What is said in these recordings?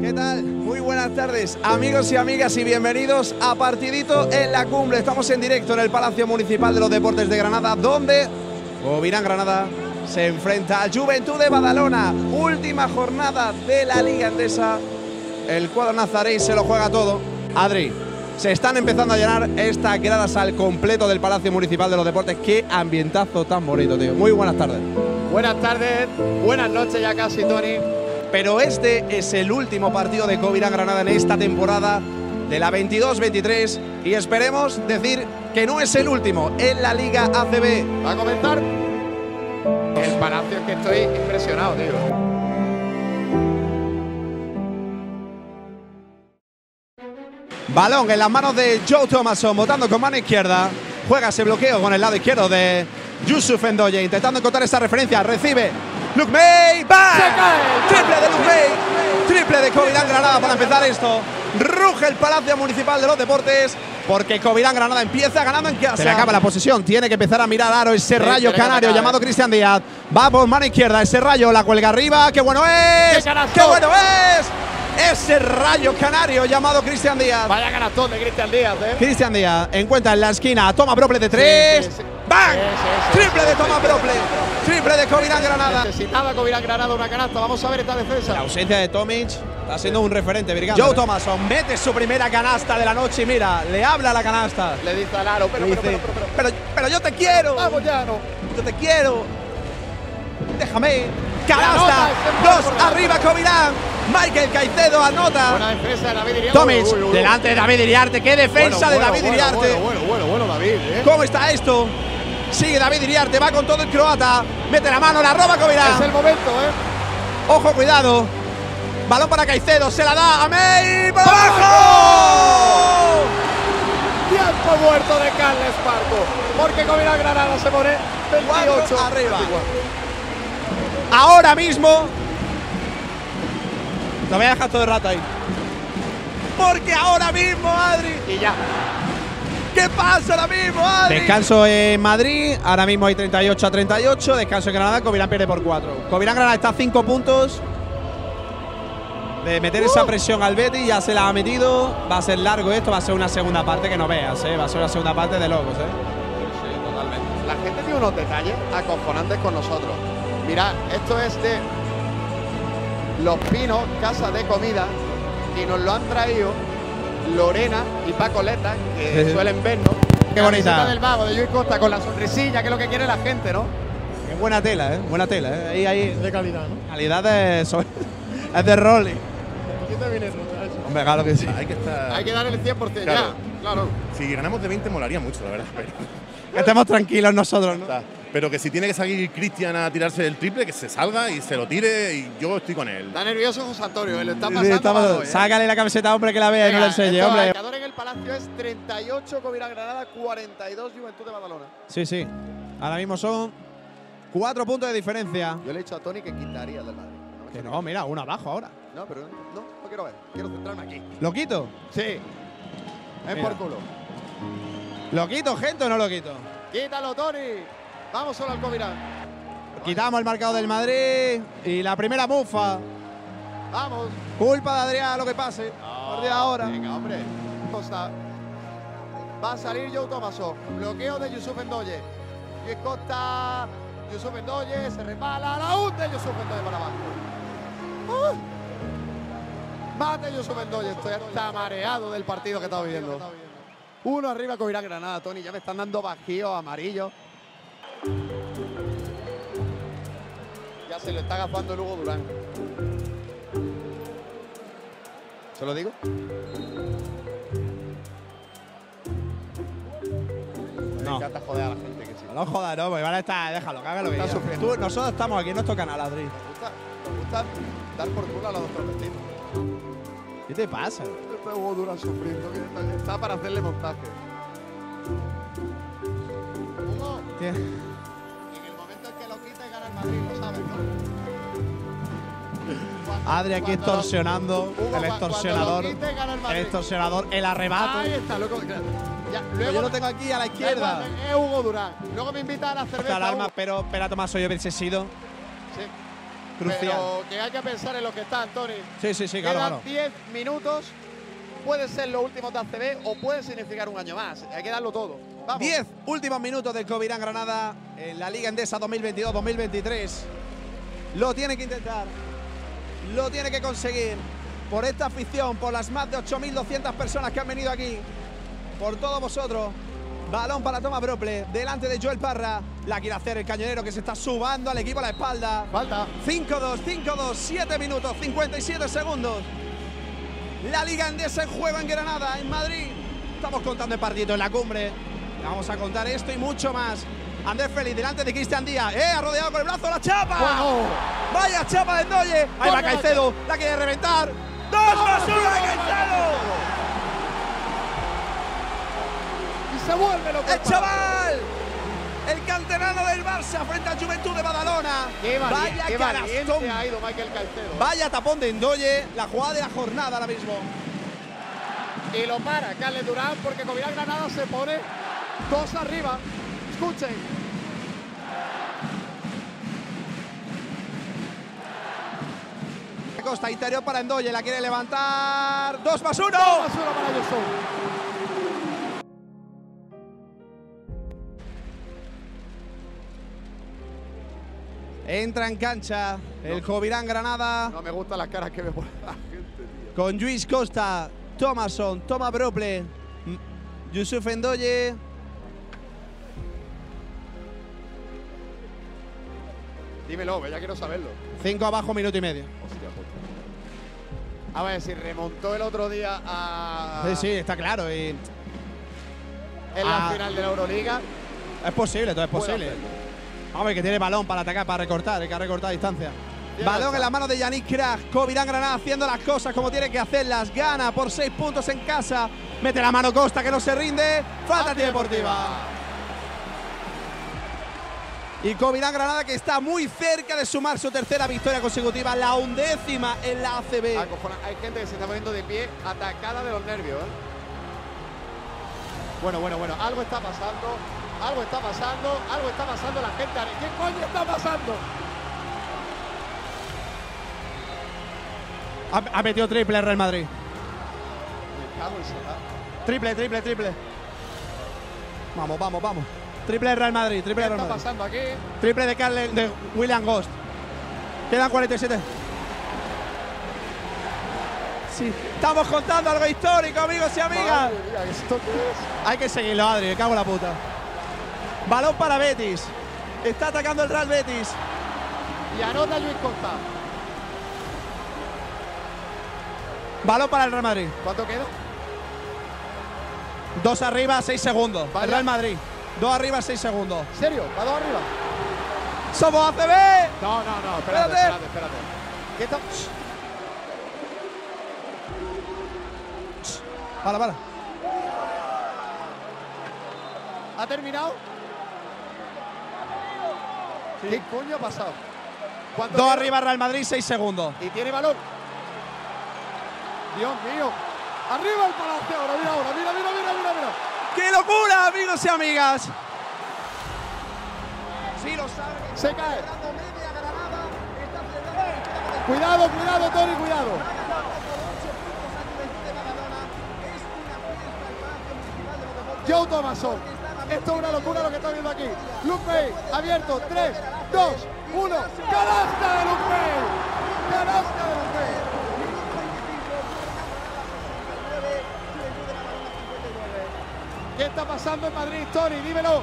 ¿Qué tal? Muy buenas tardes, amigos y amigas, y bienvenidos a Partidito en la Cumbre. Estamos en directo en el Palacio Municipal de los Deportes de Granada, donde Covirán Granada se enfrenta al Juventud de Badalona. Última jornada de la Liga Endesa. El cuadro nazarí se lo juega todo. Adri, se están empezando a llenar estas gradas al completo del Palacio Municipal de los Deportes. Qué ambientazo tan bonito, tío. Muy buenas tardes. Buenas tardes, buenas noches ya casi, Tony. Pero este es el último partido de Covirán Granada en esta temporada de la 22-23 y esperemos decir que no es el último en la Liga ACB. ¿Va a comenzar? El Palacio, es que estoy impresionado, tío. Balón en las manos de Joe Thomason, botando con mano izquierda. Juega ese bloqueo con el lado izquierdo de Yusuf Ndoye, intentando encontrar esa referencia. Recibe Luke May. ¡Bam! Triple de Luke May. Triple de Covirán Granada para empezar esto. Ruge el Palacio Municipal de los Deportes porque Covirán Granada empieza ganando en casa. Se le acaba la posesión. Tiene que empezar a mirar aro ese rayo canario llamado Cristian Díaz. Va por mano izquierda. Ese rayo la cuelga arriba. ¡Qué bueno es! ¡Qué bueno es! Ese rayo canario llamado Cristian Díaz. Vaya canastón de Cristian Díaz, Cristian Díaz encuentra en la esquina. Toma Brople de 3. Sí. ¡Bang! Triple de Toma Brople. Triple de Covirán Granada. Necesitaba Covirán Granada una canasta. Vamos a ver esta defensa. La ausencia de Tomic está siendo un referente, Virgán. Joe Thomason mete su primera canasta de la noche y mira, le habla a la canasta. Le dice al aro, pero yo te quiero. Vamos ya, no. Yo te quiero. Déjame. Canasta. 2 arriba Covirán. Michael Caicedo anota. Buena defensa de David Iriarte. Tomic delante de David Iriarte. Qué defensa de David Iriarte. Bueno, David. ¿Cómo está esto? Sigue David Iriarte, va con todo el croata. Mete la mano, la roba Covirán. Es el momento, Ojo, cuidado. Balón para Caicedo, se la da a May. ¡Por abajo! Tiempo muerto de Carles Parco. Porque Covirán Granada se pone 28 arriba. 24. Ahora mismo. Lo voy a dejar todo el rato ahí. Porque ahora mismo, Adri. Y ya. ¿Qué pasa ahora mismo, Adri? Descanso en Madrid. Ahora mismo hay 38-38. Descanso en Granada. Covirán pierde por 4. Covirán Granada está a 5 puntos de meter esa presión al Betis. Ya se la ha metido. Va a ser largo esto. Va a ser una segunda parte que no veas, Va a ser una segunda parte de locos, Sí, totalmente. La gente tiene unos detalles acojonantes con nosotros. Mirad, esto es de Los Pinos, casa de comida, y nos lo han traído Lorena y Paco Leta, que suelen vernos. Qué bonita. Del Vago, de Luis Costa, con la sonrisilla, que es lo que quiere la gente, ¿no? Qué buena tela, Buena tela, Ahí. De calidad, ¿no? Calidad de… es de Rolling. ¿Quién te viene eso? Hombre, claro que sí. Hay que dar el 100% claro. Ya, claro. Si ganamos de 20 molaría mucho, la verdad. Pero que estemos tranquilos nosotros, ¿no? Pero que si tiene que salir Cristian a tirarse el triple, que se salga y se lo tire, y yo estoy con él. Está nervioso José Antonio, le está pasando. Sácale la camiseta, hombre, que la vea. Venga, y no le enseñe, hombre. El marcador en el Palacio es 38 Covirán Granada, 42 Juventud de Badalona. Sí. Ahora mismo son 4 puntos de diferencia. Yo le he dicho a Tony que quitaría del Madrid. Que no, mira, uno abajo ahora. No, pero no quiero ver. Quiero centrarme aquí. ¿Lo quito? Sí. Es por culo. ¿Lo quito, gente, o no lo quito? Quítalo, Tony. Vamos solo al Covirán. Quitamos el marcador del Madrid y la primera mufa. Vamos. Culpa de Adrián, lo que pase. Por de ahora. Venga, hombre. Costa. Va a salir Joe Thomason. Bloqueo de Yusuf Ndoye. Luis Costa. Yusuf Ndoye. Se repala. La hunde Yusuf Ndoye para abajo. Mate Yusuf Ndoye. Estoy hasta mareado del partido que estaba viendo. Uno arriba Covirán Granada, Tony. Ya me están dando bajíos amarillos. Ya se le está agafando el Hugo Durán. ¿Se lo digo? No. Me encanta joder a la gente que sí. No jodas, no, porque van a estar, déjalo, que haga lo que quiera. Nosotros estamos aquí en nuestro canal, Adri. Me gusta dar por culo a los otros vecinos. ¿Qué te pasa? Este Hugo Durán sufriendo, que está para hacerle montaje. Hugo. ¿Qué? En el momento en que lo quita y gana el Madrid, lo sabes, ¿no? Adri aquí extorsionando, Hugo, el extorsionador, el extorsionador, el arrebato. Ahí está, loco. Ya, luego yo lo tengo aquí a la izquierda. Es Hugo Durán. Luego me invita a la cerveza. Alarma, pero espera, Tomás, yo hubiese sido. Sí. Crucial. Pero que hay que pensar en lo que está, Tony. Sí, claro, Quedan claro. 10 minutos. Puede ser los últimos de ACB o puede significar un año más. Hay que darlo todo. Vamos. 10 últimos minutos del Covirán Granada en la Liga Endesa 2022-2023. Lo tiene que intentar. Lo tiene que conseguir. Por esta afición, por las más de 8.200 personas que han venido aquí. Por todos vosotros. Balón para Thomas Brople. Delante de Joel Parra. La quiere hacer el cañonero que se está subando al equipo a la espalda. Falta. 5-2, 7 minutos, 57 segundos. La Liga Endesa en juego en Granada, en Madrid. Estamos contando el partido en la cumbre. Vamos a contar esto y mucho más. Andrés Félix delante de Cristian Díaz. Ha rodeado con el brazo la chapa. Bueno. Vaya chapa de Ndoye. Ahí va Caicedo. La quiere reventar. 2+1 de Caicedo. Y se vuelve loco. El chaval. El canterano del Barça frente al Juventud de Badalona. Qué valiente canastón. ha ido Michael Caicedo. Vaya tapón de Ndoye. La jugada de la jornada ahora mismo. Y lo para Carles Durán porque Covirán Granada se pone 2 arriba. Escuchen. Costa interior para Ndoye. La quiere levantar. 2+1. 2+1 para Yusuf. Entra en cancha el Covirán Granada. No me gustan las caras que me pone la gente, tío. Con Lluís Costa, Thomason, Thomas Brople, Yusuf Ndoye. Dímelo, que ya quiero saberlo. 5 abajo, minuto y medio. Hostia puta. A ver, si remontó el otro día a… Sí, está claro. Y en la final de la Euroliga. es posible, todo es Puede posible. hacerlo. Vamos, que tiene balón para atacar, para recortar. Hay que recortar distancia. Bien Balón hecho. en las manos de Yannick Krag. Covirán Granada haciendo las cosas como tiene que hacerlas. Gana por 6 puntos en casa. Mete la mano Costa que no se rinde. Falta antideportiva. Y Covirán Granada que está muy cerca de sumar su tercera victoria consecutiva, la 11ª en la ACB. Acojona. Hay gente que se está poniendo de pie atacada de los nervios, ¿eh? Bueno. Algo está pasando. Algo está pasando la gente. ¿Qué coño está pasando? Ha metido triple el Real Madrid. Me cago en Salah. Triple. Vamos. Triple del Real Madrid. ¿Qué está pasando aquí? Triple de William Ghost. Quedan 47. Sí. Estamos contando algo histórico, amigos y amigas. Madre mía, ¿esto qué es? Hay que seguirlo, Adri. Me cago en la puta. Balón para Betis. Está atacando el Real Betis. Y anota Lluís Costa. Balón para el Real Madrid. ¿Cuánto queda? 2 arriba, 6 segundos. Vaya. El Real Madrid. 2 arriba, 6 segundos. ¿En serio? ¿Va 2 arriba? ¡Somos ACB! No. Espérate. ¿Qué está? Para. ¿Ha terminado? Sí. ¿Qué coño ha pasado? 2 arriba, Real Madrid, 6 segundos. Y tiene balón. Dios mío. Arriba el Palacio ahora. Mira. ¡Qué locura, amigos y amigas! Sí, lo saben. Se cae. Media Granada. Está celebrando. Cuidado, Tony, cuidado. Joe Thomason. Esto es una locura lo que está viendo aquí. Luke May, abierto. 3, 2, 1. ¡Canasta de Luke May! ¡Canasta de Luke May! ¿Qué está pasando en Madrid, Tony? Dímelo.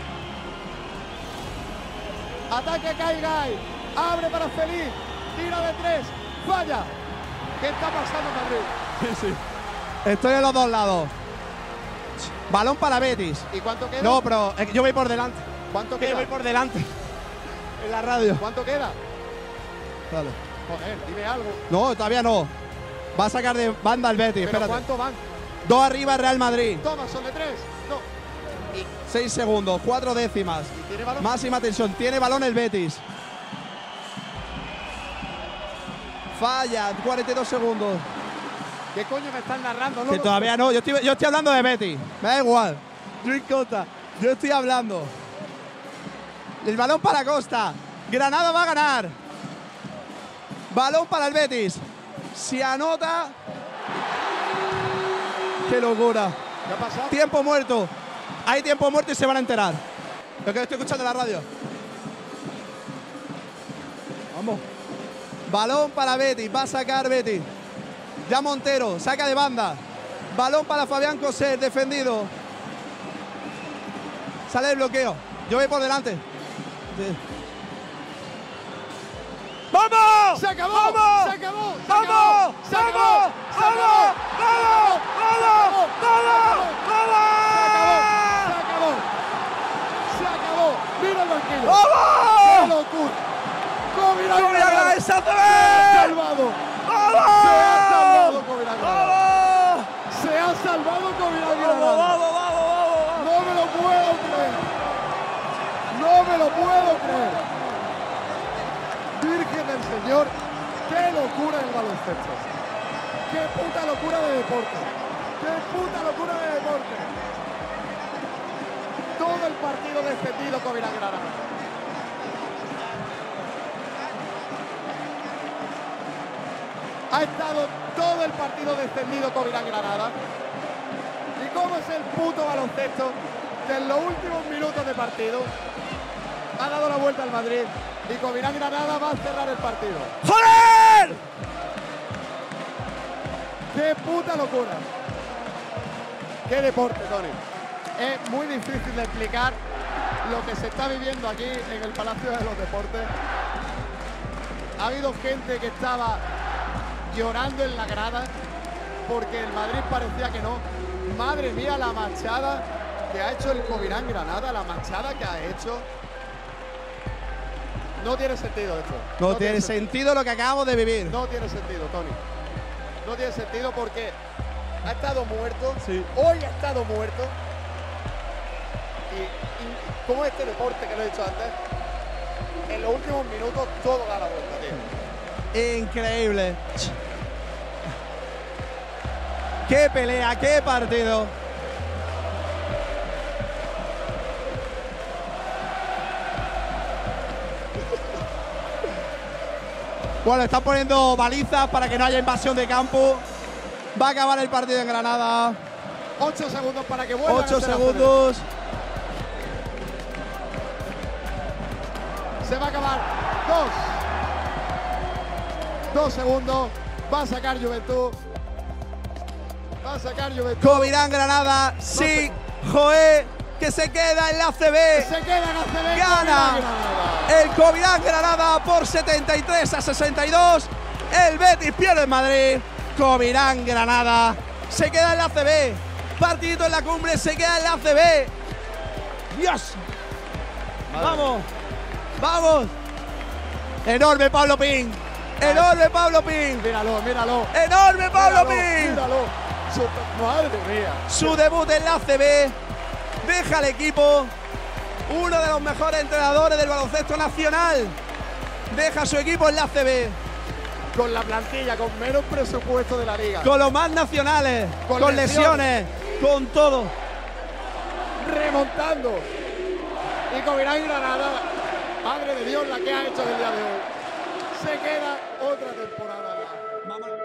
Ataque a Kai Guy. Abre para Feliz. Tira de 3. Falla. ¿Qué está pasando en Madrid? Sí. Estoy en los dos lados. Balón para Betis. ¿Y cuánto queda? No, pero yo voy por delante. ¿Cuánto Yo queda? voy por delante. En la radio. ¿Cuánto queda? Dale. Joder, dime algo. No, todavía no. Va a sacar de banda el Betis. ¿Pero Espérate. cuánto van? 2 arriba, Real Madrid. Thomason de 3. No. 6 segundos, 4 décimas. ¿Y tiene balón? Máxima tensión. Tiene balón el Betis. Falla, 42 segundos. ¿Qué coño me están narrando? No Que lo todavía sé. no. Yo estoy hablando de Betis. Me da igual. Luis Costa. Yo estoy hablando. El balón para Costa. Granada va a ganar. Balón para el Betis. Si anota. ¡Qué locura! ¿Qué ha pasado? Tiempo muerto. Hay tiempo muerto y se van a enterar. Lo que estoy escuchando en la radio. Vamos. Balón para Betis. Va a sacar Betis. Ya Montero. Saca de banda. Balón para Fabián Coser. Defendido. Sale el bloqueo. Yo voy por delante. Sí. ¡Vamos! ¡Se acabó! ¡Vamos! ¡Se acabó! ¡Se ¡Vamos! acabó! ¡Se acabó! ¡Vamos! ¡Se acabó! ¡Vamos! ¡Vamos! ¡Vamos! ¡Se acabó! ¡Se acabó! ¡Mira el banquillo! ¡Vamos! ¡Qué locura! ¡Covirán Granada! ¡Vamos! ¡Se ha salvado! ¡Se ha salvado Covirán Granada! ¡Vamos! ¡Se ha salvado Covirán ¡Vamos! Granada! ¡Vamos! ¡Vamos! ¡No me lo puedo creer! ¡No me lo puedo creer! Virgen del Señor, qué locura el baloncesto. Qué puta locura de deporte. Qué puta locura de deporte. Todo el partido defendido Covirán Granada. Ha estado todo el partido defendido Covirán Granada. ¿Y cómo es el puto baloncesto? Que en los últimos minutos de partido ha dado la vuelta al Madrid y Covirán Granada va a cerrar el partido. ¡Joder! ¡Qué puta locura! ¡Qué deporte, Tony! Es muy difícil de explicar lo que se está viviendo aquí en el Palacio de los Deportes. Ha habido gente que estaba llorando en la grada porque el Madrid parecía que no. Madre mía, la machada que ha hecho el Covirán Granada, la machada que ha hecho. No tiene sentido esto. No tiene sentido lo que acabamos de vivir. No tiene sentido, Tony. No tiene sentido porque ha estado muerto. Sí. Hoy ha estado muerto. Y como este deporte que lo he dicho antes, en los últimos minutos todo da la vuelta, tío. Increíble. ¡Qué pelea! ¡Qué partido! Bueno, están poniendo balizas para que no haya invasión de campo. Va a acabar el partido en Granada. 8 segundos para que vuelva. 8 segundos. Se va a acabar. 2 segundos. Va a sacar Juventud. Va a sacar Juventud. Covirán Granada. Sí. Joé. Que se queda en la ACB. Se queda en ACB. Gana el Covirán Granada por 73-62. El Betis pierde en Madrid. Covirán Granada se queda en la ACB. Partidito en la cumbre, se queda en la ACB. Dios. Vamos. Vamos. Enorme Pablo Pin. Enorme Pablo Pin. Míralo, míralo. Enorme Pablo Pin. Míralo. Madre mía. Su debut en la ACB. Deja al equipo. Uno de los mejores entrenadores del baloncesto nacional. Deja a su equipo en la ACB. Con la plantilla, con menos presupuesto de la liga. Con los más nacionales. Con lesiones. Con todo. Remontando. Y Covirán Granada, madre de Dios, la que ha hecho el día de hoy. Se queda otra temporada. Vámonos.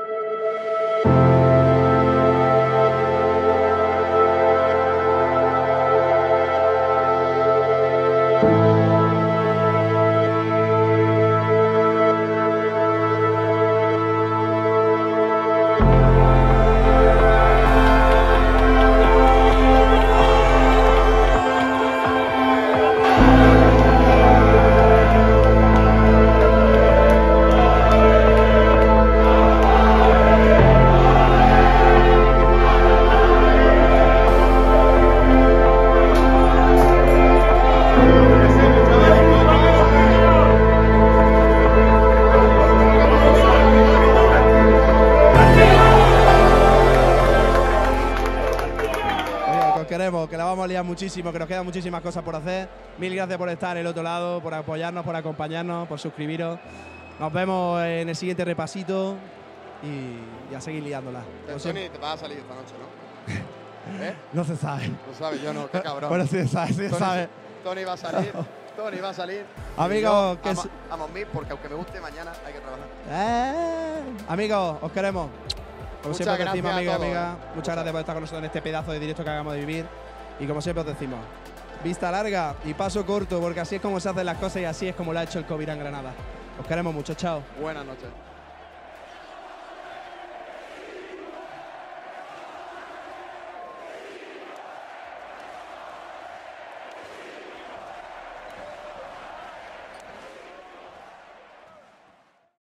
Que la vamos a liar muchísimo, que nos quedan muchísimas cosas por hacer. Mil gracias por estar en el otro lado, por apoyarnos, por acompañarnos, por suscribiros. Nos vemos en el siguiente repasito y a seguir liándola. Tony, te vas a salir esta noche, ¿no? ¿Eh? No se sabe. No sabes, yo no, qué cabrón. Bueno, sí se sabe, sí se sabe. Tony va a salir. Tony va a salir. Amigos, vamos mí, porque aunque me guste, mañana hay que trabajar. Amigos, os queremos. Como Muchas siempre os decimos, gracias a amigas y todos, amigas, muchas gracias por estar con nosotros en este pedazo de directo que acabamos de vivir. Y como siempre os decimos, vista larga y paso corto, porque así es como se hacen las cosas y así es como lo ha hecho el COVID en Granada. Os queremos mucho, chao. Buenas noches.